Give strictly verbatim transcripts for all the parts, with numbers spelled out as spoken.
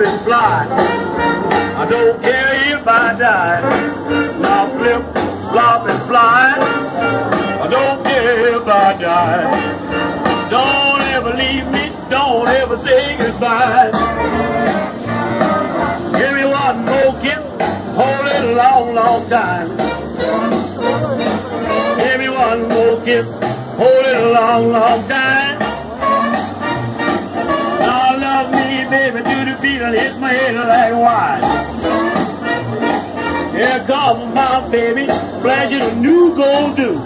and fly. I don't care if I die. Now flip, flop and fly. I don't care if I die. Don't ever leave me, don't ever say goodbye. Give me one more kiss, hold it a long, long time. Give me one more kiss, hold it a long, long time. Now love me, baby, to the beat and hit my head like wine. Here comes my baby, flashing a new gold do.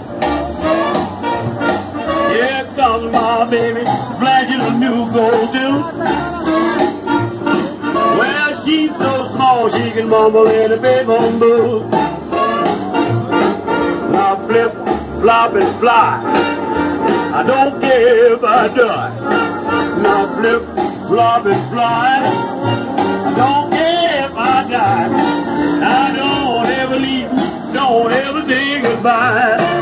Here comes my baby, flashing a new gold do. Well, she's so small she can mumble in a big bamboo. Now flip, flop and fly. I don't care if I die. Now flip, flop and fly. I don't care if I die. Now don't ever leave me, don't ever say goodbye.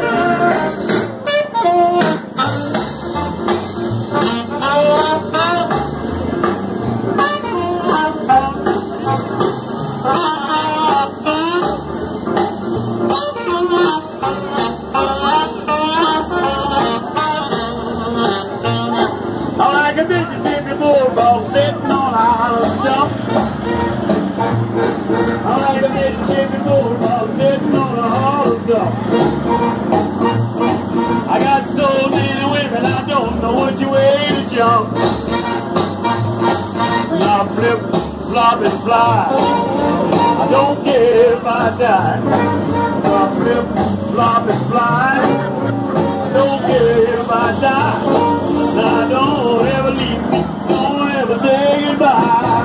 I like a Mississippi bulldog sitting on a hollow stump. I like a Mississippi bulldog sitting on a hollow stump. I got so many women I don't know which way to jump. Now flip, flop and fly. I don't care if I die. Now flip, flop and fly. I don't care if I die. Now don't ever leave me, don't ever say goodbye.